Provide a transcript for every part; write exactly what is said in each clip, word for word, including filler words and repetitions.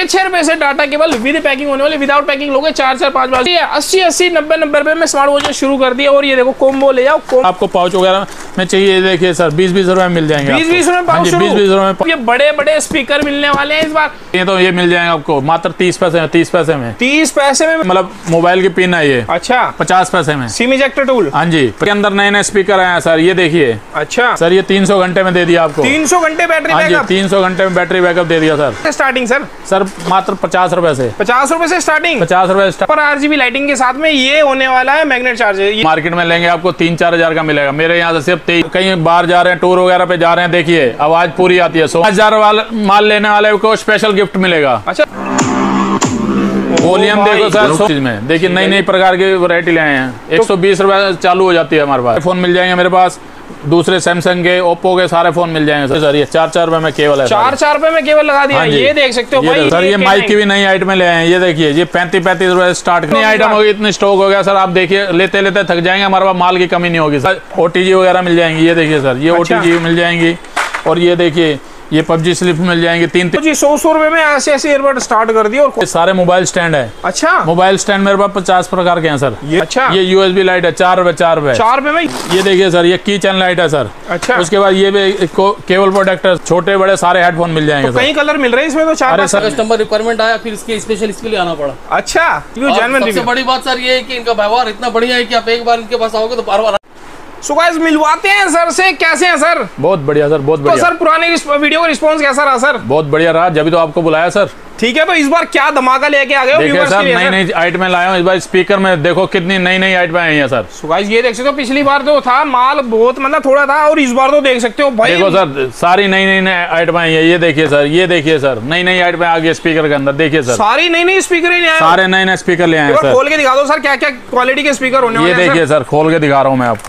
छह छह रुपए से डाटा केबल विद पैकिंग होने वाले, विदाउट पैकिंग लोगे चार चार पाँच बार अस्सी अस्सी नब्बे नब्बे रुपए में स्मार्ट वॉच शुरू कर दिया। और ये देखो कोम्बो ले जाओ, आपको पाउच वगैरह में चाहिए देखिए सर बीस बीस रुपए में मिल जाएंगे, बीस बीस रुपए पाउच, बीस बीस रुपए। ये बड़े बड़े स्पीकर मिलने वाले हैं इस बार। ये तो ये मिल जाएंगे आपको मात्र तीस पैसे में, तीस पैसे में, तीस पैसे में मतलब मोबाइल की पिन है ये। अच्छा, पचास पैसे में सिम इजेक्टर टूल। हाँ जी, के अंदर नए नए स्पीकर आए हैं सर, ये देखिए। अच्छा सर ये तीन सौ घंटे में दे दिया आपको, तीन सौ घंटे बैटरी बैकअप। हाँ जी, तीन सौ घंटे में बैटरी बैकअप दे दिया सर। स्टार्टिंग सर सर मात्र पचास रुपए से, पचास रुपए से स्टार्टिंग, पचास रुपए से। पर आरजीबी लाइटिंग के साथ में ये होने वाला है मैग्नेट चार्जर। मार्केट में लेंगे आपको तीन चार हजार का मिलेगा, मेरे यहाँ से सिर्फ तेईस। कहीं बाहर जा रहे हैं, टूर वगैरह पे जा रहे हैं, देखिए आवाज पूरी आती है। सौ हजार वाला माल लेने वाले को स्पेशल गिफ्ट मिलेगा। अच्छा वॉल्यूम देखो सर, सौ चीज में देखिए नई नई प्रकार की वैरायटी ले आए हैं। एक सौ बीस रुपए चालू हो जाती है हमारे पास। फोन मिल जाएंगे मेरे पास, दूसरे सैमसंग के, ओप्पो के सारे फोन मिल जाएंगे सर। ये चार चार रुपए में केवल है, चार चार रुपए में केवल लगा दिया। हाँ ये देख सकते हो भाई सर, ये माइक की भी नई आइटम ले आए हैं। ये देखिए ये पैंतीस पैंतीस रुपए स्टार्ट नई आइटम होगी, इतनी स्टॉक हो गया सर। आप देखिए लेते लेते थक जाएंगे, हमारे पास माल की कमी नहीं होगी सर। ओटीजी वगैरह मिल जाएंगी, ये देखिए सर, ये ओटीजी मिल जाएंगी। और ये देखिए ये पबजी स्लिप मिल जाएंगे तीन तीन जी सौ सौ रुपए में ऐसे ऐसे ईयरबड स्टार्ट कर दिए। और सारे मोबाइल स्टैंड है। अच्छा, मोबाइल स्टैंड मेरे पास पचास प्रकार के हैं सर। ये अच्छा, ये यूएसबी लाइट है, चार रुपए चार रुपए चार रुपए में। ये देखिए सर, ये की चैन लाइट है सर। अच्छा, उसके बाद ये भी केबल प्रोटेक्टर, छोटे बड़े सारे हेडफोन मिल जाएंगे। तो कई कलर मिल रहे हैं इसमें तो चार। अरे सर कस्टमर रिक्वायरमेंट आया, फिर इसके स्पेशल इसके लिए आना पड़ा। अच्छा, सबसे बड़ी बात सर ये है कि इनका व्यवहार इतना बढ़िया है कि आप एक बार इनके पास आओगे तो बार बार। सो गाइस मिलवाते हैं सर से, कैसे हैं सर? बहुत बढ़िया सर, बहुत बढ़िया। तो सर पुराने वीडियो का रिस्पांस कैसा रहा सर? बहुत बढ़िया रहा, जब तो आपको बुलाया सर। ठीक है, तो इस बार क्या धमाका लेके आ गए हो देखिए सर, नई नई आइटमें लाया हूं इस बार। स्पीकर में देखो कितनी नई नई आइटमें आई हैं सर। सो गाइस ये देख सकते हो, पिछली बार तो था माल बहुत मतलब थोड़ा था, और इस बार तो देख सकते हो भाई। देखो सर सारी नई नई नई आइटमें आई हैं। ये देखिए सर, ये देखिए सर, नई नई आइटमें आ गई स्पीकर के अंदर। देखिए सर सारी नई नई स्पीकर ही सारे नए नए स्पीकर ले आए सर। खोल के दिखा दो सर क्या क्या क्वालिटी के स्पीकर होने वाले हैं। ये देखिए सर, खोल के दिखा रहा हूँ मैं आपको।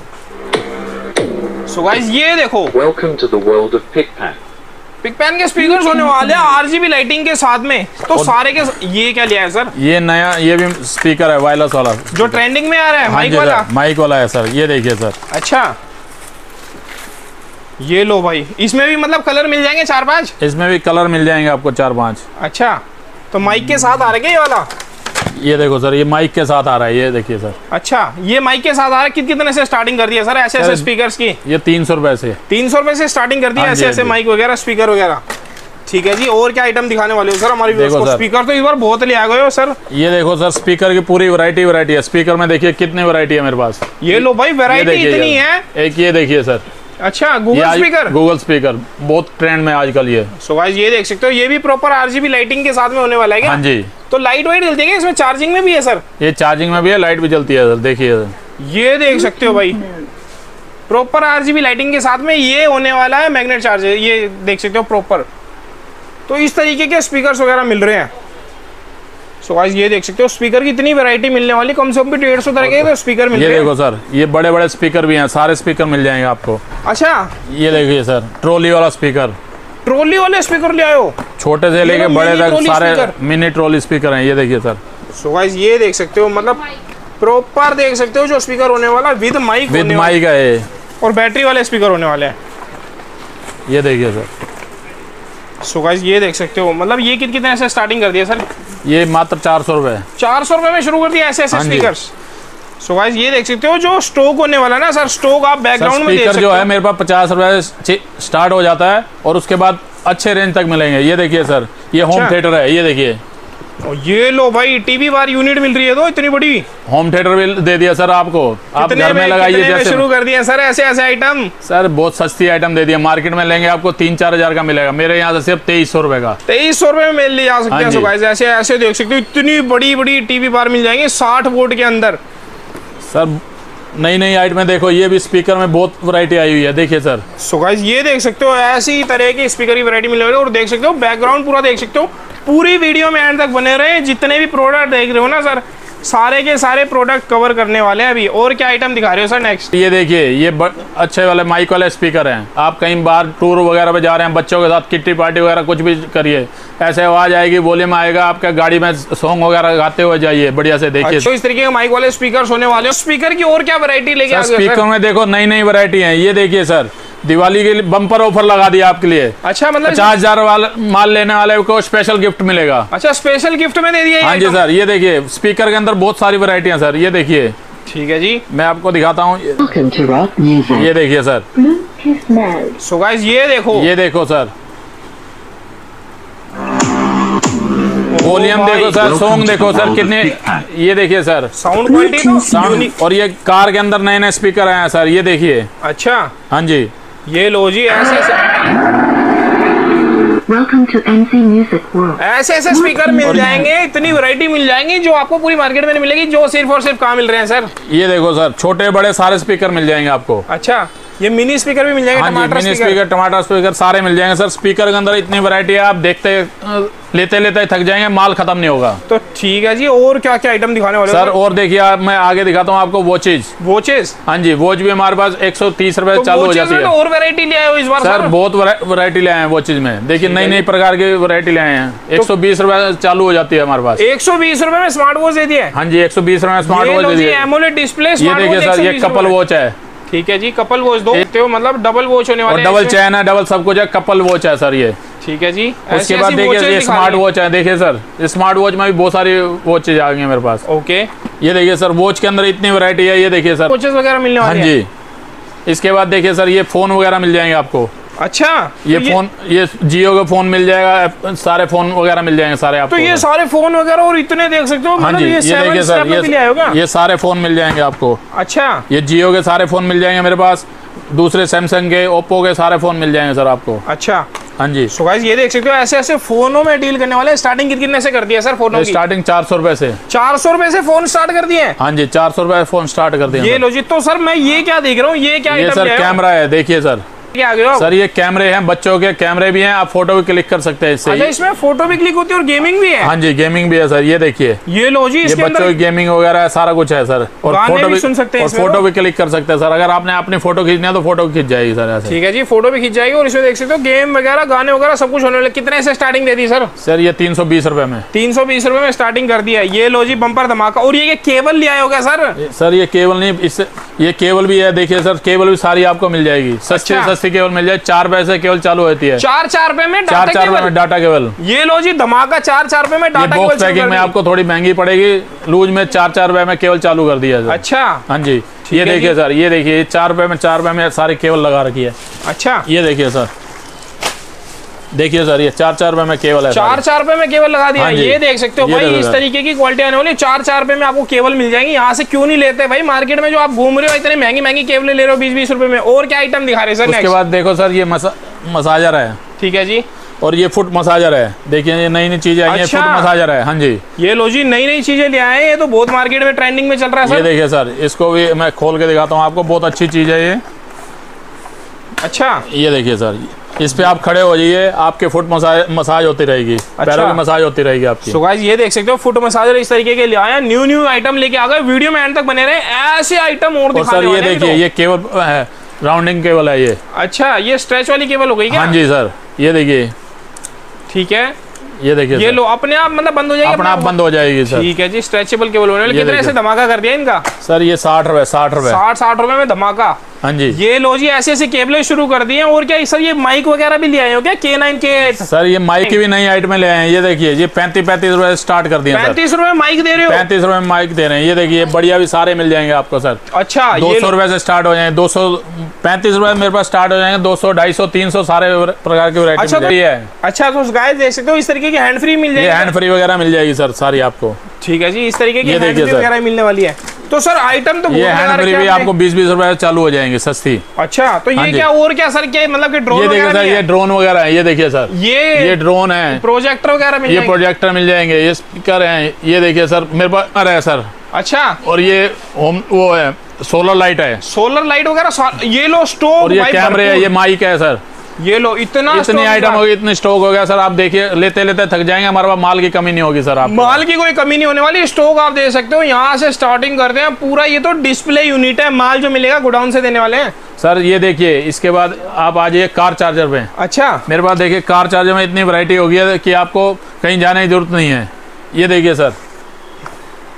सो गाइस ये देखो, welcome to the world of पिकपैन। पिकपैन के स्पीकर्स होने वाले हैं आरजीबी लाइटिंग के साथ में। तो सारे के ये क्या लिया है सर? ये नया ये भी स्पीकर है वायरलेस वाला, जो ट्रेंडिंग में आ रहा है। हाँ माइक वाला, माइक वाला है सर। ये देखिए सर। अच्छा ये लो भाई, इसमें भी मतलब कलर मिल जाएंगे चार पांच? इसमें भी कलर मिल जाएंगे आपको चार पांच। अच्छा, तो माइक के साथ आ रहा है ये वाला? ये देखो सर, ये माइक के साथ आ रहा है। ये देखिए सर। अच्छा, ये माइक के साथ आ रहा है। कित कितने से स्टार्टिंग कर दिया सर ऐसे ऐसे स्पीकर्स की? ये तीन सौ रुपए से, तीन सौ रुपए से स्टार्टिंग कर दिया ऐसे ऐसे माइक वगैरह स्पीकर वगैरह। ठीक है जी, और क्या आइटम दिखाने वाले हो सर हमारी व्यूअर्स को? स्पीकर तो इस बार बहुत ले आ गए हो सर। ये देखो सर, स्पीकर की पूरी वैरायटी वैरायटी है। स्पीकर में देखिए कितनी वैरायटी है मेरे पास। ये लो भाई, वैरायटी इतनी है। एक ये देखिए सर। अच्छा, गूगल स्पीकर। गूगल स्पीकर बहुत ट्रेंड में आजकल ये। सो गाइस ये देख सकते हो, ये भी प्रॉपर आरजीबी लाइटिंग के साथ में होने वाला है क्या? हाँ जी। तो लाइट वाइट जलती है इसमें? चार्जिंग में भी है सर? ये चार्जिंग में भी है, लाइट भी जलती है सर। देखिए ये देख सकते हो भाई, प्रॉपर आरजीबी लाइटिंग के साथ में ये होने वाला है मैग्नेट चार्जर। ये देख सकते हो प्रॉपर। तो इस तरीके के स्पीकर्स वगैरह मिल रहे हैं। सो गाइस ये देख सकते हो, स्पीकर की इतनी वैरायटी मिलने वाली, कम से कम भी डेढ़ सौ तरह के तो स्पीकर मिल रहे हैं। ये देखो सर, ये बड़े बड़े स्पीकर भी हैं, सारे स्पीकर मिल जाएंगे आपको। अच्छा, ये देखिए सर, ट्रॉली वाला स्पीकर। ट्रॉली वाले स्पीकर ले आए हो? छोटे से लेके बड़े तक सारे मिनी ट्रॉली स्पीकर हैं। ये देखिए सर। सो गाइस ये देख सकते हो, मतलब प्रॉपर देख सकते हो जो स्पीकर होने वाला विद माइक, विद माइक है, और बैटरी वाले स्पीकर होने वाले हैं। ये देखिए सर। सो गाइस ये देख सकते हो, मतलब ये कित कितने से स्टार्टिंग कर दिया सर? ये मात्र चार सौ रुपए चार सौ रुपए में शुरू कर दिया ऐसे ऐसे स्पीकर्स। सो गाइस ये देख सकते हो जो स्टॉक होने वाला ना सर, स्टॉक आप बैकग्राउंड में देख सकते हो। जो है मेरे पास पचास रुपए से स्टार्ट हो जाता है, और उसके बाद अच्छे रेंज तक मिलेंगे। ये देखिए सर, ये होम थिएटर है। ये देखिए, ये लो भाई, टीवी बार यूनिट मिल रही है तो इतनी बड़ी। होम थिएटर भी दे दिया सर आपको, आप घर में लगाइए। जैसे शुरू कर दिया सर ऐसे ऐसे आइटम। सर बहुत सस्ती आइटम दे दिया, मार्केट में लेंगे आपको तीन चार हजार का मिलेगा, मेरे यहाँ से सिर्फ तेईस सौ रुपए का। तेईस सौ रुपए में मिल लिया जा सकते हैं। सो गाइस ऐसे ऐसे देख सकते हो, इतनी बड़ी बड़ी टीवी बार मिल जाएंगे साठ वोल्ट के अंदर। सर नई नई आइटमें देखो, ये भी स्पीकर में बहुत वैरायटी आई हुई है। देखिए सर। सो गाइस ये देख सकते हो, ऐसी तरह की स्पीकर की वैरायटी मिलने वाली है। और देख सकते हो बैकग्राउंड पूरा देख सकते हो, पूरी वीडियो में एंड तक बने रहे। जितने भी प्रोडक्ट देख रहे हो ना सर, सारे के सारे प्रोडक्ट कवर करने वाले हैं अभी। और क्या आइटम दिखा रहे हो सर नेक्स्ट? ये देखिए, ये अच्छे वाले माइक वाले स्पीकर हैं। आप कहीं बाहर टूर वगैरह पे जा रहे हैं, बच्चों के साथ किट्टी पार्टी वगैरह कुछ भी करिए, ऐसे आवाज आएगी, वॉल्यूम आएगा, आपका गाड़ी में सॉन्ग वगैरह गाते हुए जाइए, बढ़िया से देखिए। अच्छा, इस तरीके के माइक वाले स्पीकर होने वाले हैं। स्पीकर की और क्या वैरायटी लेके आ गए? स्पीकर में देखो नई नई वैरायटी है। ये देखिए सर, दिवाली के लिए बम्पर ऑफर लगा दिया आपके लिए। अच्छा, मतलब पचास हजार वाला माल लेने वाले को स्पेशल गिफ्ट मिलेगा। अच्छा, स्पेशल गिफ्ट में दे दिया। हाँ जी सर, ये देखिए स्पीकर के अंदर बहुत सारी वैरायटियां सर, ये देखिए। ठीक है जी, मैं आपको दिखाता हूँ, ये देखिए सर। सो गाइस ये देखो, ये देखो सर, वॉल्यूम देखो सर, सॉन्ग देखो सर कितने, ये देखिए सर साउंड क्वालिटी तो साउंड। और ये कार के अंदर नए नए स्पीकर आए हैं सर, ये देखिए। अच्छा, हाँ जी, ये लो जी, ऐसे Welcome to M C Music World. ऐसे ऐसे स्पीकर मिल जाएंगे, इतनी वैरायटी मिल जाएंगी जो आपको पूरी मार्केट में नहीं मिलेगी, जो सिर्फ और सिर्फ कहाँ मिल रहे हैं सर। ये देखो सर, छोटे बड़े सारे स्पीकर मिल जाएंगे आपको। अच्छा, ये मिनी स्पीकर भी मिल जाएंगे। हाँ जी, टमाटर मिनी स्पीकर, टमाटर स्पीकर सारे मिल जाएंगे सर। स्पीकर के अंदर इतनी वैरायटी है, आप देखते लेते लेते थक जाएंगे, माल खत्म नहीं होगा। तो ठीक है जी, और क्या क्या आइटम दिखाने वाले सर? और देखिए आप, मैं आगे दिखाता हूँ आपको वॉचेज। वॉचेज? हाँ जी, वॉच भी हमारे पास एक सौ तीस रुपए तो चालू हो जाती है। तो और वैरायटी ले आए हो इस बार सर? बहुत वैरायटी ले आए हैं वॉचेज में, देखिए नई नई प्रकार की वैरायटी ले आए हैं। एक सौ बीस रुपए चालू हो जाती है हमारे पास। एक सौ बीस रुपए में स्मार्ट वॉच दे दिया। हाँ जी, एक सौ बीस रुपए में स्मार्ट वॉच दे दिया। एमोलेड डिस्प्ले, ये देखिए सर, ये कपल वॉच है। ठीक है जी, कपल वॉच दो हो, मतलब डबल वॉच होने वाले और डबल चैन है, डबल सब कुछ है, कपल वॉच है सर ये। ठीक है जी, उसके बाद देखिए ये स्मार्ट वॉच है, देखिए सर स्मार्ट वॉच में भी बहुत सारी वॉचेज आ गई हैं मेरे पास। ओके, ये देखिए सर, वॉच के अंदर इतनी वैरायटी है, ये देखिए सर वॉचेस वगैरह मिलने वाली हैं। हाँ जी, इसके बाद देखिए सर, ये फोन वगैरह मिल जाएंगे आपको। अच्छा, ये तो फोन, ये जियो का फोन मिल जाएगा, सारे फोन वगैरह मिल जाएंगे सारे आपको। तो ये सारे फोन वगैरह और इतने देख सकते हो। हाँ जी, ये देखिए सर, ये ये सारे फोन मिल जाएंगे आपको। अच्छा, ये जियो के सारे फोन मिल जाएंगे मेरे पास, दूसरे सैमसंग के, ओप्पो के सारे फोन मिल जाएंगे सर आपको। अच्छा, हाँ जी। सो गाइस ये देख सकते हो, ऐसे ऐसे फोनों में डील करने वाले। स्टार्टिंग कितने से कर दिया सर फोनों की? स्टार्टिंग चार सौ रुपए से। चार सौ रुपए से फोन स्टार्ट कर दिए? हाँ जी, चार सौ रुपए फोन स्टार्ट कर दिए। ये लो जी। तो सर मैं ये क्या देख रहा हूँ, ये क्या ये सर कैमरा है, देखिए सर क्या आ गया सर, ये कैमरे हैं, बच्चों के कैमरे भी हैं, आप फोटो भी क्लिक कर सकते हैं इससे। अच्छा, इसमें फोटो भी क्लिक होती है और गेमिंग भी है? हाँ जी, गेमिंग भी है सर, ये देखिए। ये लो जी, ये बच्चों की गेमिंग वगैरह है, सारा कुछ है सर। और फोटो भी सुन सकते हैं, और फोटो भी क्लिक कर सकते हैं सर। अगर आपने अपनी फोटो खींचनी है तो फोटो खींच जाएगी सर ऐसे। ठीक है जी, फोटो भी खींच जाएगी। और इसमें देख सकते हो गेम वगैरह, गाने वगैरह सब कुछ होने वाले। कितने से स्टार्टिंग दे दी सर? सर ये तीन सौ बीस रुपए में, तीन सौ बीस रुपए में स्टार्टिंग कर दिया। ये लो जी, बम्पर धमाका। और ये केबल ले आए हो क्या सर? सर ये केबल नहीं, इससे ये केबल भी है, देखिए सर केबल भी सारी आपको मिल जाएगी। सस्ती सस्ती केबल मिल जाए, चार पैसे केबल चालू होती है। चार चार रुपए में चार चार रुपए में डाटा केबल। ये लो जी धमाका, चार चार रुपए में डाटा केबल। बॉक्स पैकिंग में आपको थोड़ी महंगी पड़ेगी, लूज में चार चार रुपए में केबल चालू कर दिया। अच्छा, हाँ जी, ये देखिए सर, ये देखिए चार रुपए में चार रुपए में सारी केबल लगा रखी है। अच्छा, ये देखिए सर, देखिए सर, ये चार चार रुपए में केबल है, चार चार रुपए में केबल लगा दिया। हाँ ये देख सकते हो भाई, इस तरीके की क्वालिटी आने वाली। चार चार रुपए में आपको केबल मिल जाएंगी। यहाँ से क्यों नहीं लेते भाई? मार्केट में जो आप घूम रहे हो, इतनी महंगी महंगी केबल ले रहे हो बीस बीस रुपए में। और क्या आइटम दिखा रहे हैं सर? उसके बाद देखो सर, ये मसा, मसाजर है। ठीक है जी, और ये फुट मसाजर है, देखिए ये नई नई चीजें आई हैं। अच्छा, फुट मसाजर है। हाँ जी, ये लो जी, नई नई चीजें ले आए हैं। ये तो बहुत मार्केट में ट्रेंडिंग में चल रहा है सर। ये देखिए सर, इसको भी मैं खोल के दिखाता हूँ आपको, बहुत अच्छी चीज है ये। अच्छा, ये देखिए सर, इस पे आप खड़े हो जाइए, आपके फुट मसाज मसाज होती रहेगी। अच्छा, पैरों की मसाज होती रहेगी आपकी। सो गाइस ये देख सकते हो, फुट मसाजर इस तरीके के ले आए हैं। न्यू न्यू आइटम लेके आ गए। वीडियो में एंड तक बने रहे, ऐसे आइटम और दिखाने सर ये वाले हैं। देखिए, ये केबल है, राउंडिंग केबल है ये। अच्छा, ये स्ट्रेच वाली केबल हो गई क्या? हाँ जी सर, ये देखिए। ठीक है, ये देखिए, ये लो अपने आप मतलब बंद हो जाएगी, अपने आप बंद हो जाएगी सर। ठीक है जी, स्ट्रेचेबल केबल होने वाली। कितने से धमाका कर दिया इनका? सर ये साठ रुपए साठ रुपए साठ साठ रुपए में धमाका। हाँ जी, ये लो जी, ऐसे ऐसे केबलें शुरू कर दी हैं। और क्या सर, ये माइक वगैरह भी ले आए हो क्या? के नाइन के एट? सर ये माइक की भी नई आइटम ले आए हैं। ये देखिए, ये पैंतीस पैंतीस रुपए स्टार्ट कर दिया। पैंतीस रुपए माइक दे रहे हो? पैंतीस रुपए में माइक दे रहे हैं। ये देखिए, बढ़िया भी सारे मिल जाएंगे आपको सर। अच्छा, दो सौ रुपए से स्टार्ट हो जाएंगे। दो सौ पैंतीस रुपए मेरे पास स्टार्ट हो जाएंगे। दो सौ ढाई सौ तीन सौ सारे प्रकार की वैरायटी अच्छा, मिल है। अच्छा, तो गाइस देख सकते हो, इस तरीके की हैंड फ्री मिल जाएगी। हैंड फ्री वगैरह मिल जाएगी सर सारी आपको। ठीक है जी, इस तरीके की ये हैंड देखिए फ्री सर, वगैरह मिलने वाली है। तो सर आइटम तो ये हैंड फ्री भी आपको बीस बीस रुपए चालू हो जाएंगे सस्ती। अच्छा, तो ये क्या और क्या सर, क्या मतलब कि ड्रोन? ये देखिए सर, ये ड्रोन वगैरह है। ये देखिए सर, ये ये ड्रोन है। प्रोजेक्टर वगैरह मिल ये जाएंगे? प्रोजेक्टर मिल जाएंगे। ये स्पीकर है। ये देखिए सर, मेरे पास है सर। अच्छा, और ये होम वो है, सोलर लाइट है, सोलर लाइट वगैरह। ये लो स्टोव। और ये कैमरे है, ये माइक है सर। ये लो, इतना इतनी आइटम होगी, इतनी स्टॉक हो गया सर। आप देखिए, लेते लेते थक जाएंगे। हमारे पास माल की कमी नहीं होगी सर। आप माल की कोई कमी नहीं होने वाली। स्टॉक आप दे सकते हो। यहाँ से स्टार्टिंग करते हैं पूरा। ये तो डिस्प्ले यूनिट है। माल जो मिलेगा गोडाउन से देने वाले हैं सर। ये देखिए, इसके बाद आप आ जाइए कार चार्जर पे। अच्छा, मेरे पास देखिए, कार चार्जर में इतनी वैरायटी हो गई है कि आपको कहीं जाने की जरूरत नहीं है। ये देखिए सर,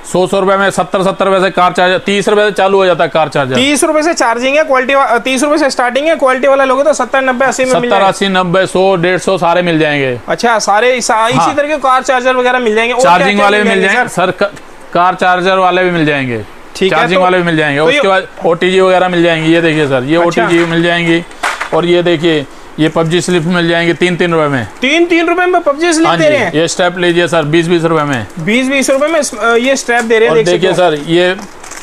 सौ सौ रुपए में सत्तर सत्तर रुपए से कार चार्जर, तीस रुपए से चालू हो जाता है कार चार्जर। तीस रुपए से चार्जिंग है, क्वालिटी तीस रुपए से स्टार्टिंग है, क्वालिटी वाला लोगे तो सत्तर नब्बे अस्सी में मिल सत्तर अस्सी नब्बे सौ डेढ़ सौ सारे मिल जाएंगे। अच्छा, सारे इसी हाँ। तरह के कार चार्जर वगैरह मिल जाएंगे। चार्जिंग वाले भी मिल जाएंगे सर, कार चार्जर वाले भी मिल जाएंगे, चार्जिंग वाले भी मिल जाएंगे। उसके बाद ओटीजी वगैरह मिल जाएंगी। ये देखिए सर, ये ओटीजी मिल जाएंगी। और ये देखिए ये पबजी स्लिप मिल जाएंगे तीन तीन रुपए में, तीन तीन रुपए में पबजी स्लिप दे रहे हैं। ये स्टेप लीजिए सर बीस बीस रुपए में, बीस बीस रुपए में ये स्ट्रैप दे रहे हैं। देखिए सर ये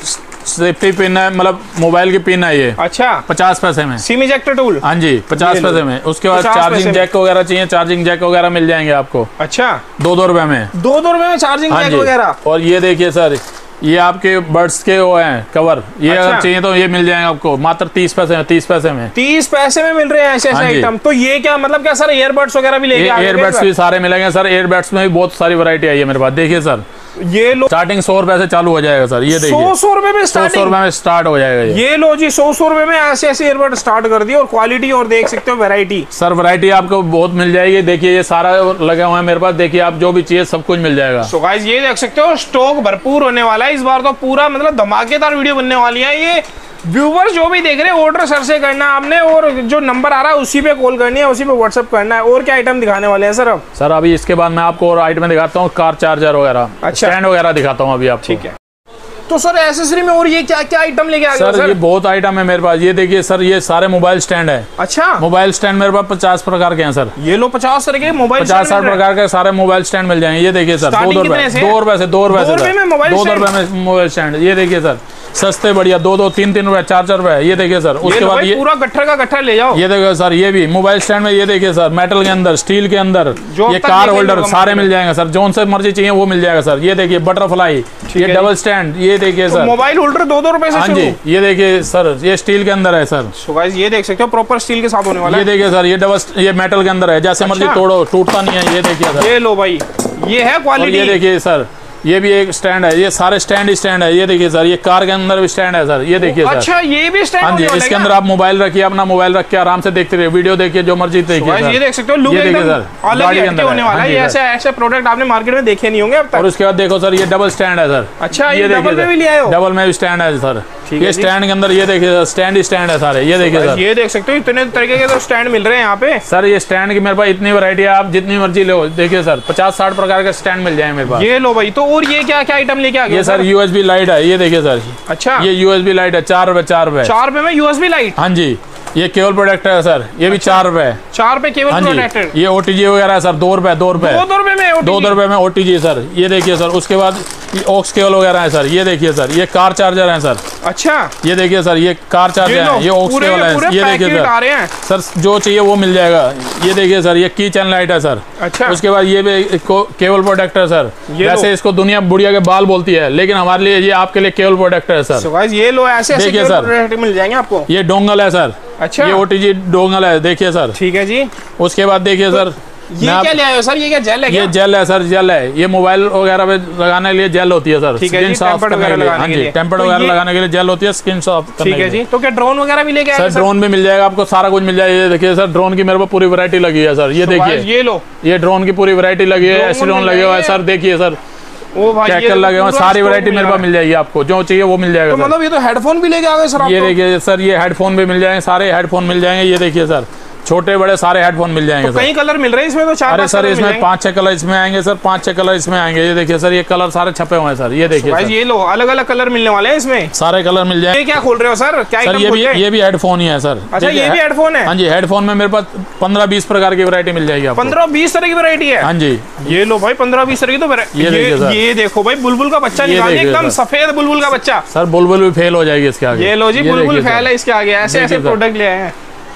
सेफ्टी पिन है, मतलब मोबाइल की पिन है ये। अच्छा, पचास पैसे में सिम इजेक्टर टूल। हाँ जी, पचास पैसे में। उसके बाद चार्जिंग जैक वगैरह चाहिए, चार्जिंग जैक वगैरह मिल जाएंगे आपको। अच्छा, दो दो रुपए में, दो दो रुपए में चार्जिंग जैक वगैरह। और ये देखिए सर, ये आपके बर्ड्स के वो हैं कवर, ये अच्छा। अगर चाहिए तो ये मिल जाएंगे आपको मात्र तीस पैसे में। तीस पैसे में तीस पैसे में मिल रहे हैं ऐसे ऐसे आइटम। तो ये क्या मतलब, क्या सर ईयरबड्स वगैरह भी लेके आ गए? ईयरबड्स भी सारे मिलेंगे सर, ईयरबड्स में भी बहुत सारी वैरायटी आई है मेरे पास। देखिए सर, ये लो स्टार्टिंग सौ रुपए से चालू हो जाएगा सर। ये देखिए सौ सौ रुपए में सौ स्टार्टिंग, सौ रुपए में स्टार्ट हो जाएगा ये। ये लो जी, सौ सौ रुपए में ऐसे ऐसे ईयरबड स्टार्ट कर दिए। और क्वालिटी और देख सकते हो, वैरायटी सर वैरायटी आपको बहुत मिल जाएगी। देखिए ये सारा लगे हुए हैं मेरे पास, देखिए आप जो भी चाहिए सब कुछ मिल जाएगा। सो गाइस ये देख सकते हो, स्टॉक भरपूर होने वाला है इस बार। तो पूरा मतलब धमाकेदार वीडियो बनने वाली है ये। व्यूवर्स जो भी देख रहे हैं, ऑर्डर सर से करना है आपने, और जो नंबर आ रहा है उसी पे कॉल करनी है, उसी पे व्हाट्सएप करना है। और क्या आइटम दिखाने वाले हैं सर अब? सर अभी इसके बाद मैं आपको और आइटम दिखाता हूँ, कार चार्जर वगैरह, अच्छा। स्टैंड वगैरह दिखाता हूँ अभी आपको। ठीक है। तो सर एसेसरी में और ये क्या क्या आइटम लेके आ गए सर? सर ये बहुत आइटम है मेरे पास। ये देखिए सर, ये सारे मोबाइल स्टैंड है। अच्छा, मोबाइल स्टैंड मेरे पास पचास प्रकार के हैं सर। ये लो पचास तरह के मोबाइल पचास साठ प्रकार के सारे मोबाइल स्टैंड मिल जाएंगे। ये देखिए सर, दो दो रुपए दो रुपए से दो रुपए से दो दो रुपए में मोबाइल स्टैंड। ये देखिए सर, सस्ते बढ़िया, दो दो तीन तीन रुपए चार चार रुपए। ये देखिए सर, उसके बाद ये पूरा गट्ठर का गट्ठर ले जाओ। ये देखिए सर, ये भी मोबाइल स्टैंड में। ये देखिए सर, मेटल के अंदर, स्टील के अंदर, ये कार होल्डर सारे मिल जाएंगे सर। जो से मर्जी चाहिए वो मिल जाएगा सर। ये देखिए बटरफ्लाई, ये डबल स्टैंड। ये देखिए सर, मोबाइल होल्डर दो दो रुपए से। हाँ जी, ये देखिए सर, ये स्टील के अंदर है सर। सो गाइस ये देख सकते हो, प्रॉपर स्टील के साथ होने वाला है। ये देखिए सर, ये डबल, ये मेटल के अंदर है, जैसे मर्जी तोड़ो टूटता नहीं है। ये देखिए सर, ये लो भाई, ये है क्वालिटी। ये देखिए सर, ये भी एक स्टैंड है। ये सारे स्टैंड ही स्टैंड है। ये देखिए सर, ये कार के अंदर भी स्टैंड है सर। ये देखिए सर, अच्छा ये भी स्टैंड। हाँ जी, इसके अंदर आप मोबाइल रखिए, अपना मोबाइल रख के आराम से देखते रहिए, वीडियो देखिए, जो मर्जी देखिए सर। ये देख सकते हो, लुक ये देखिए एकदम सर, अलग गाड़ी ही के अंदर होने वाला है। ऐसे ऐसे प्रोडक्ट आपने मार्केट में देखे नहीं होंगे अब तक। और उसके बाद देखो सर, ये डबल स्टैंड है सर। अच्छा, ये डबल में भी लिया है? डबल में भी स्टैंड है सर। ये स्टैंड के अंदर, ये देखिए स्टैंड ही स्टैंड है सारे। ये देखिए सर, ये देख सकते हो, इतने तरीके के तो स्टैंड मिल रहे हैं यहाँ पे सर। ये स्टैंड की मेरे पास इतनी वैरायटी है, आप जितनी मर्जी लो। देखिए सर, पचास साठ प्रकार के स्टैंड मिल जाएंगे मेरे पास। ये लो भाई। तो और ये क्या क्या आइटम लेके आ गए? ये सर यूएसबी लाइट है। ये देखिए सर, अच्छा, ये यूएसबी लाइट है, चार रुपए चार रुपए चार रुपए में यूएसबी लाइट। हाँ जी, ये केबल प्रोटेक्टर है सर। ये भी चार रुपए चार रुपए केबल हाँ प्रोटेक्टर। ये ओटीजी वगैरह है सर, दो रुपए दो रुपए दो दो रुपए में दो दो रुपए में ओटीजी सर। ये देखिए सर, उसके बाद ये ऑक्स केबल वगैरह है सर। ये देखिए सर, ये कार चार्जर है सर। अच्छा, ये देखिए सर, ये कार चार्जर है, ये ऑक्स केबल है। ये देखिए सर, सर जो चाहिए वो मिल जाएगा। ये देखिए सर, ये की चैन लाइट है सर। अच्छा, उसके बाद ये भी केबल प्रोटेक्टर सर। जैसे इसको दुनिया बुढ़िया के बाल बोलती है, लेकिन हमारे लिए ये आपके लिए केबल प्रोटेक्टर है सर। ये लो, ऐसे देखिए सर, मिल जाएंगे आपको। ये डोंगल है सर। अच्छा, ये ओटीजी डोंगल है। देखिए सर, ठीक है जी। उसके बाद देखिए सर, ये क्या ले आए हो सर? ये क्या जेल है? ये जेल है सर, जेल है। ये मोबाइल वगैरह पे लगाने के लिए जेल होती है सर। स्किन साफ करने के लिए। हाँ जी, टेम्पर्ड वगैरह लगाने के लिए जेल होती है, स्किन साफ करने के लिए। ठीक है जी। तो क्या ड्रोन वगैरह भी लेके आए सर? ड्रोन भी मिल जाएगा आपको, सारा कुछ मिल जाएगा। ये देखिए सर, ड्रोन की मेरे को पूरी वैरायटी लगी है सर। ये देखिए, ये लो, ये ड्रोन की पूरी वैरायटी लगी है। एसी ड्रोन लगे हुए हैं सर। देखिए सर, ओ भाई, कैकल लगे हुए, सारी वैरायटी मेरे पास मिल जाएगी आपको, जो चाहिए वो मिल जाएगा। तो मतलब ये तो हेडफोन भी लेके आ गए सर? ये देखिए सर, ये हेडफोन भी मिल जाएंगे, सारे हेडफोन मिल जाएंगे। ये देखिए सर, छोटे बड़े सारे हेडफोन मिल जाएंगे। तो कई कलर मिल रहे हैं इसमें? तो चार अरे सर, इसमें पांच छह कलर इसमें आएंगे सर, पांच छह कलर इसमें आएंगे। ये देखिए सर, ये कलर सारे छपे हुए हैं सर। ये देखिए सर, ये लो, अलग अलग कलर मिलने वाले हैं इसमें, सारे कलर मिल जाएंगे। ये क्या खोल रहे हो सर? क्या सर ये भी ये भी हेडफोन ही है सर। अच्छा, ये भी हेडफोन है? हाँ जी, हेडफोन में मेरे पास पंद्रह बीस प्रकार की वैरायटी मिल जाएगी आपको। पंद्रह बीस तरह की वैरायटी है? हाँ जी, ये लो भाई, पंद्रह बीस तरह की। तो ये ये देखो भाई, बुलबुल का बच्चा निकाल, एकदम सफेद बुलबुल का बच्चा सर। बुलबुल भी फेल हो जाएगी इसके आगे। ये लो जी, बुलबुल फेल है इसके आगे। ऐसे ऐसे प्रोडक्ट ले आए हैं।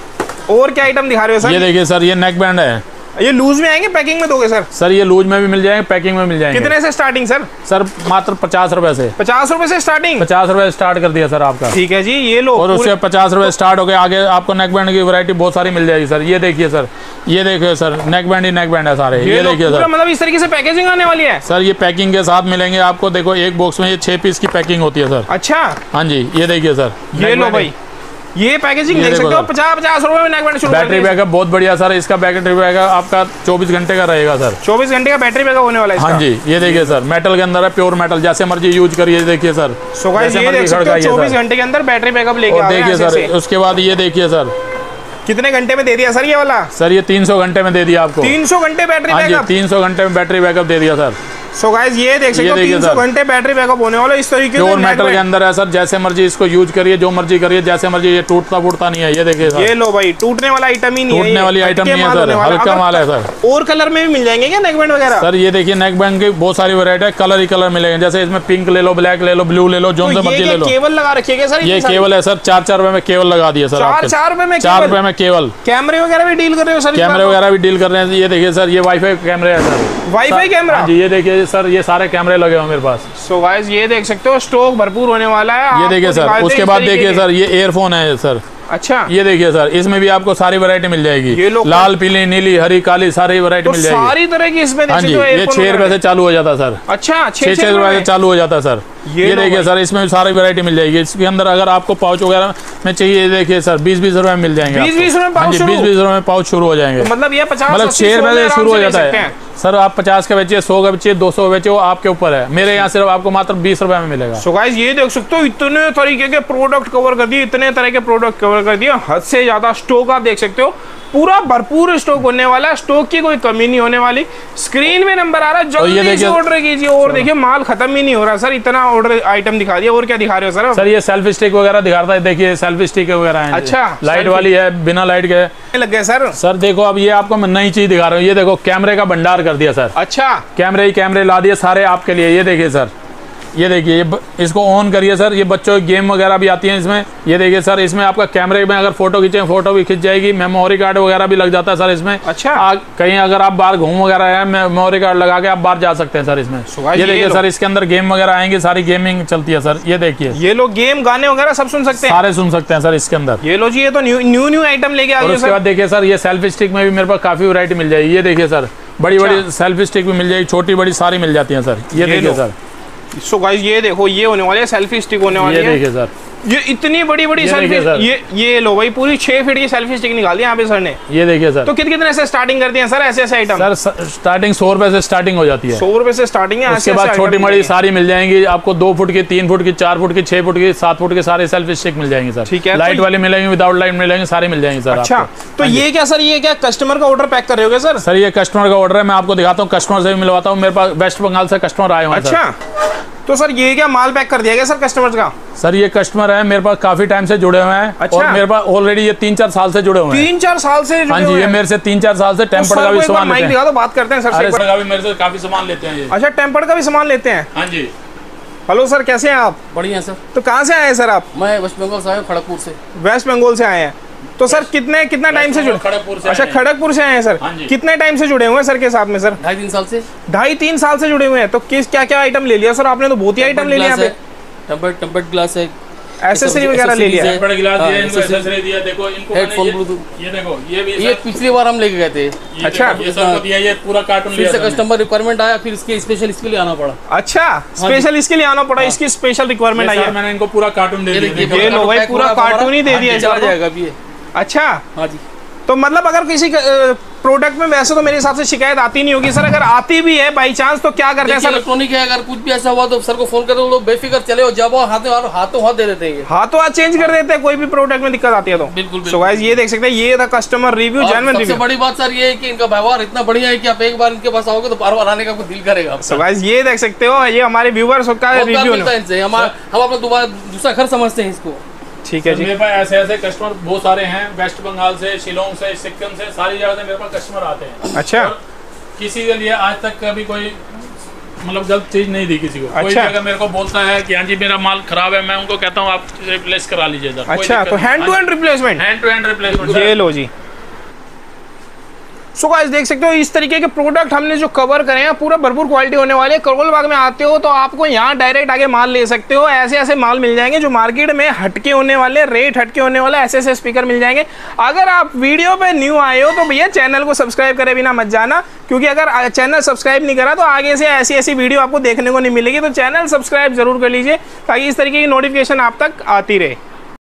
और क्या आइटम दिखा रहे हो सर? ये देखिए सर, ये नेक बैंड है। ये लूज में आएंगे, पैकिंग में दोगे सर? सर ये लूज में भी मिल जाएंगे, पैकिंग में मिल जाएंगे। कितने से स्टार्टिंग सर? सर मात्र पचास रुपए से। पचास रुपए से स्टार्टिंग? पचास रुपए स्टार्ट कर दिया सर आपका। ठीक है जी, ये लो। और उससे पचास रुपए स्टार्ट हो गए, आगे आपको नेक बैंड की वैरायटी बहुत सारी मिल जाएगी सर। ये देखिए सर, ये देखिए सर, नेक बैंड ही नेक बैंड है सारे। ये देखिए सर, मतलब इस तरीके से पैकेजिंग आने वाली है सर। ये पैकिंग के साथ मिलेंगे आपको। देखो, एक बॉक्स में ये छह पीस की पैकिंग होती है सर। अच्छा, हाँ जी, ये देखिए सर, ये लो भाई, ये पैकेजिंग ये देख देखो सकते हो, सर। पचास पचास रुपए में नेक बैंड शुरू कर बैटरी दिया। बैकअप बहुत बढ़िया सर, इसका बैटरी बैकअप आपका चौबीस घंटे का रहेगा सर। चौबीस घंटे का बैटरी बैकअप होने वाला है इसका। हाँ जी, ये देखिए सर, मेटल के अंदर है, प्योर मेटल, जैसे मर्जी यूज करिए। देखिए सर, सो गाइस जैसे ये मर्जी देख सकते हो खड़काइए चौबीस सर। घंटे के अंदर बैटरी बैकअप लेके और आ रहे हैं देखिए ऐसे सर, ऐसे। उसके बाद ये देखिए सर, कितने घंटे में दे दिया सर ये वाला? सर ये तीन सौ घंटे में दे दिया आपको। तीन सौ घंटे बैटरी हाँ जी, बैकअप। तीन सौ घंटे में बैटरी बैकअप दे दिया सर। सो गाइस ये देख सकते हो देखिए तीन सौ सर। घंटे बैटरी बैकअप होने वाला है इस तरीके से। प्योर नेक मेटल के बैंड- अंदर है सर, जैसे मर्जी इसको यूज करिए, जो मर्जी करिए, जैसे मर्जी, ये टूटता फूटता नहीं है। ये देखिए सर, ये लो भाई, टूटने वाला आइटम ही नहीं है, टूटने ये वाली हटके आइटम नहीं है माल सर, होने वाला। हल्का अगर माल है सर। और कलर में भी मिल जाएंगे क्या नेक बैंड वगैरह? सर ये देखिए नेक बैंड की बहुत सारी वैरायटी है, कलर ही कलर मिलेंगे, जैसे इसमें पिंक ले लो, ब्लैक ले लो, ब्लू ले लो, जो तो से मर्जी ये ले लो। केबल लगा रखिएगा सर? ये केवल है सर, चार चार रुपए में केवल लगा दिया सर। चार आपके चार रुपए में चार केबल? रुपए में केवल। कैमरे वगैरह भी डील कर रहे हो सर? कैमरे वगैरह भी डील कर रहे हैं। ये देखिए सर, ये वाईफाई कैमरे है सर। Wifi camera? हाँ जी, ये देखिए सर, ये सारे कैमरे लगे हुए मेरे पास। सो गाइस ये देख सकते हो स्टॉक भरपूर होने वाला है। ये देखिए सर, उसके बाद देखिए सर, ये एयरफोन है सर। अच्छा, ये देखिए सर, इसमें भी आपको सारी वैरायटी मिल जाएगी, ये लोग- लाल, पीली, नीली, हरी, काली, सारी वैरायटी तो मिल जाएगी। सारी तरह की इसमें देख हाँ जी, सकते हो ये earphone छह रुपए वगैरह। से चालू हो जाता है सर। अच्छा, छह छह रुपए से चालू हो जाता है सर। ये ये लो देखिए भाई। सर, इसमें भी सारी वैरायटी मिल जाएगी। इसके अंदर अगर आपको पाउच वगैरह में चाहिए, ये देखिए सर, बीस बीस रुपए में मिल जाएंगे। बीस बीस रुपए में हाँ पाउच जी, शुरू? बीस बीस रुपए में पाउच शुरू हो जाएंगे। मतलब ये पचास मतलब अस्सी, छह सौ रुपए में से आराम शुरू हो ले जाता सकते है हैं। सर। आप पचास का बेचिए, सौ का बेचिए, दो सौ बेचिए, वो आपके ऊपर है। मेरे यहाँ सिर्फ आपको मात्र बीस रुपए में मिलेगा। सो गाइस ये देख सकते हो इतने तरीके के प्रोडक्ट कवर कर दिए, इतने तरह के प्रोडक्ट कवर कर दिए, हद से ज्यादा स्टॉक आप देख सकते हो, पूरा भरपूर स्टॉक होने वाला है, स्टॉक की कोई कमी नहीं होने वाली। स्क्रीन में नंबर आ रहा है, और ये जल्दी से देखिए- ऑर्डर कीजिए। और देखिए माल खत्म ही नहीं हो रहा सर, इतना ऑर्डर आइटम दिखा दिया। और क्या दिखा रहे हो सर? सर ये सेल्फी स्टिक वगैरह दिखाता है, देखिए सेल्फी स्टिक वगैरह है। अच्छा, लाइट सेल्फी- वाली है, बिना लाइट के। लग गए सर? सर देखो, अब ये आपको मैं नई चीज दिखा रहा हूँ। ये देखो, कैमरे का भंडार कर दिया सर। अच्छा, कैमरे ही कैमरे ला दिए सारे आपके लिए। ये देखिए सर, ये देखिए, ये ब- इसको ऑन करिए सर, ये बच्चों की गेम वगैरह भी आती हैं इसमें। ये देखिए सर, इसमें आपका कैमरे में अगर फोटो खींचे, फोटो भी खिंच जाएगी। मेमोरी कार्ड वगैरह भी लग जाता है सर इसमें। अच्छा। आ, कहीं अगर आप बाहर घूम वगैरह है, मेमोरी कार्ड लगा के आप बाहर जा सकते हैं सर इसमें। सुभाष, ये ये देखिए लो। सर, इसके अंदर गेम वगैरह आएंगे, सारी गेमिंग चलती है सर। ये देखिए, ये लोग गेम गाने वगैरह सब सुन सकते हैं? सारे सुन सकते हैं सर इसके अंदर। ये लो जी, ये तो न्यू न्यू न्यू आइटम लेके आ और गए उसके सर। बाद देखिए सर, ये सेल्फी स्टिक में भी मेरे पास काफी वैरायटी मिल जाएगी। ये देखिए सर, बड़ी अच्छा। बड़ी सेल्फी स्टिक भी मिल जाएगी, छोटी बड़ी सारी मिल जाती हैं सर। ये ये देखिए लो। सर, सो गाइस ये देखो, ये होने वाले सेल्फी स्टिक होने वाली ये है। देखिए सर, ये इतनी बड़ी बड़ी ये सेल्फी, देखिए सर। ये ये लो भाई, पूरी छह फीट की सेल्फी स्टिक निकाली यहाँ पे सर ने। ये देखिए सर। तो कितने कितने से स्टार्टिंग करती हैं सर ऐसे ऐसे आइटम? सर स- स्टार्टिंग सौ रुपए से स्टार्टिंग हो जाती है। सौ रुपए से स्टार्टिंग है। उसके बाद छोटी बड़ी सारी मिल जाएंगी आपको, दो फुट की, तीन फुट की, चार फुट की, छह फुट की, सात फुट की, सारे सेल्फी स्टिक मिल जाएंगे सर। ठीक है, लाइट तो वाली मिलेंगी, विदाउट लाइट मिलेंगी, सारी मिल जाएंगी सर। अच्छा, आपको। तो ये क्या सर, ये क्या कस्टमर का ऑर्डर पैक कर रहे हो सर? सर ये कस्टमर का ऑर्डर है, मैं आपको दिखाता हूँ, कस्टमर से भी मिलवाता हूँ। मेरे पास वेस्ट बंगाल से कस्टमर आए हुए हैं सर। अच्छा, तो सर ये क्या माल पैक कर दिया गया सर कस्टमर्स का? सर ये कस्टमर है मेरे पास, काफी टाइम से जुड़े हुए हैं। अच्छा। और मेरे पास ऑलरेडी ये तीन चार साल से जुड़े हुए हैं। तीन चार साल से हाँ जुड़े जी, हुए ये हैं। मेरे से तीन चार साल से तो टेम्पर्ड सर का को भी एक बार सामान माइक लेते दिखा हैं। दो, बात करते हैं सर से अरे एक बार। सर का भी मेरे से काफी सामान लेते हैं ये। अच्छा, टेम्पर्ड का भी सामान लेते हैं? हाँ जी। हेलो सर, कैसे हैं आप? बढ़िया सर। तो कहाँ से आए हैं सर आप? मैं वेस्ट बंगाल से आया हूँ, खड़गपुर से। वेस्ट बंगाल से आए हैं। तो सर कितने कितना टाइम से जुड़े? खड़गपुर से अच्छा, आए हैं। खड़गपुर से आए हैं सर। हाँ जी। कितने टाइम से जुड़े हुए हैं सर के साथ में सर? ढाई तीन साल से। ढाई तीन साल से जुड़े हुए हैं। तो किस क्या क्या आइटम ले लिया सर आपने? तो बहुत ही आइटम ले लिया यहाँ पे। टेम्पर्ड टेम्पर्ड ग्लास है, एसेसरी वगैरह ले लिया है। बड़ा गिलास हाँ, दिया, इनको accessory- एक्सेसरी दिया। देखो इनको हेडफोन, मैंने ये- ब्लूटूथ। ये देखो, ये भी ये सर- पिछली बार हम लेके गए थे। ये अच्छा। देखो, ये सबको दिया, ये पूरा कार्टून फिर लिया से सर ने। कस्टमर रिक्वायरमेंट आया, फिर इसके स्पेशल इसके लिए आना पड़ा। अच्छा, स्पेशल इसके लिए आना पड़ा, इसकी स्पेशल रिक्वायरमेंट आई ये सर है। मैंने इनको पूरा कार्टून दे ये दिया। देखिए, देखो। ये लो भाई, पैक पूरा हो रहा है कार्टून ही दे हमारा। दिया हाँ जी, चला इसका। जाएगा अभी ये। अच्छा, हाँ जी। तो मतलब अगर किसी प्रोडक्ट में वैसे तो मेरे हिसाब से शिकायत आती नहीं होगी सर, अगर आती भी है बाई चांस तो क्या करते हैं देखिए, सर? इलेक्ट्रॉनिक है, अगर कुछ भी ऐसा हुआ तो सर को फोन करो, लोग बेफिक्र चले हो, जब वो हाथों हाथों हाथ दे देते हैं ये। हाथों हाथ चेंज कर देते हैं कोई भी प्रोडक्ट में दिक्कत आती है तो। बिल्कुल, बिल्कुल। सो गाइस ये देख सकते हैं, ये था कस्टमर रिव्यू, और जेन्युइन सबसे रिव्यू। बड़ी बात सर ये है कि इनका व्यवहार इतना बढ़िया है कि आप एक बार इनके पास आओगे तो बार बार आने का आपको दिल करेगा। सो गाइस ये देख सकते हो, ये हमारे व्यूअर्स का बहुत प्यार रिव्यू मिलता है इनसे, हमारा हम अपना दोबारा दूसरा घर समझते हैं इसको। ठीक है सर, जी। मेरे पास ऐसे ऐसे कस्टमर बहुत सारे हैं, वेस्ट बंगाल से, शिलोंग से, सिक्किम से, सारी जगह से मेरे पास कस्टमर आते हैं। अच्छा। और किसी के लिए आज तक कभी कोई मतलब गलत चीज नहीं दी किसी को। कोई अच्छा। भी अगर मेरे को बोलता है कि हाँ जी मेरा माल खराब है, मैं उनको कहता हूँ आप रिप्लेस करा लीजिए सर। कोई अच्छा, दिक्कत तो नहीं। Hand to hand replacement. Hand to hand replacement. ये लो जी। सो गाइस देख सकते हो, इस तरीके के प्रोडक्ट हमने जो कवर करे हैं, पूरा भरपूर क्वालिटी होने वाली है। करोल बाग में आते हो तो आपको यहाँ डायरेक्ट आगे माल ले सकते हो। ऐसे ऐसे माल मिल जाएंगे जो मार्केट में हटके होने वाले, रेट हटके होने वाला, ऐसे ऐसे स्पीकर मिल जाएंगे। अगर आप वीडियो पे न्यू आए हो तो भैया चैनल को सब्सक्राइब करे बिना मत जाना, क्योंकि अगर चैनल सब्सक्राइब नहीं करा तो आगे से ऐसी ऐसी वीडियो आपको देखने को नहीं मिलेगी। तो चैनल सब्सक्राइब जरूर कर लीजिए ताकि इस तरीके की नोटिफिकेशन आप तक आती रहे।